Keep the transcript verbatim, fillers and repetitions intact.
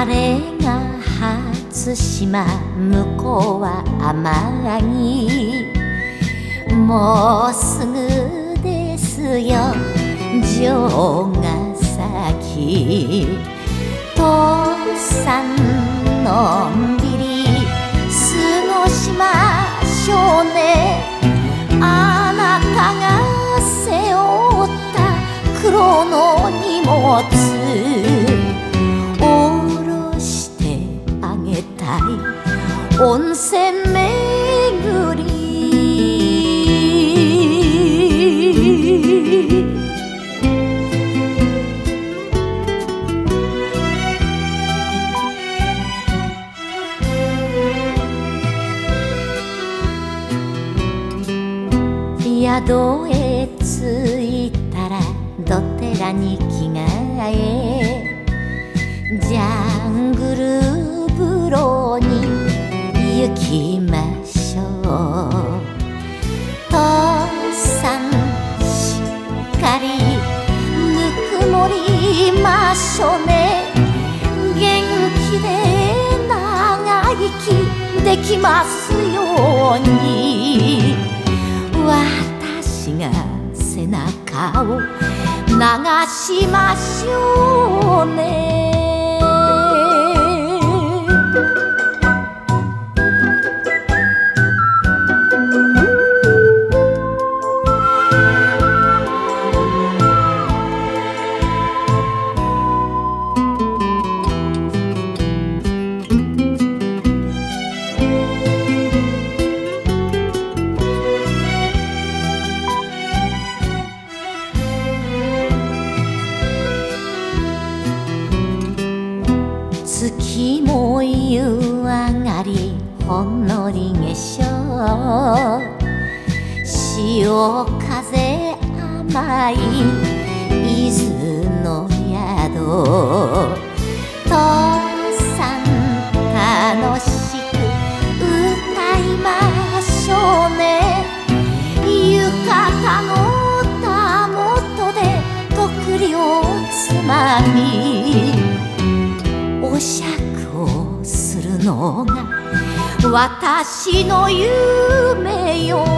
あれが初島、向こうは天城。もうすぐですよ城ヶ崎。父さんのんびり過ごしましょうね。あなたが背負った黒の荷物下ろしてあげたい。温泉巡り宿へ着いたらどてらに着替え、ジャングル風呂に行きましょう。父さんしっかりぬくもりましょうね。元気で長生きできますように。私が背中を流しましょうね。月も夕上がりほんのり化粧。潮風甘い伊豆の宿。父さん楽しく歌いましょうね。浴衣のたもとでとくりをつまみ、お酌をするのが私の夢よ。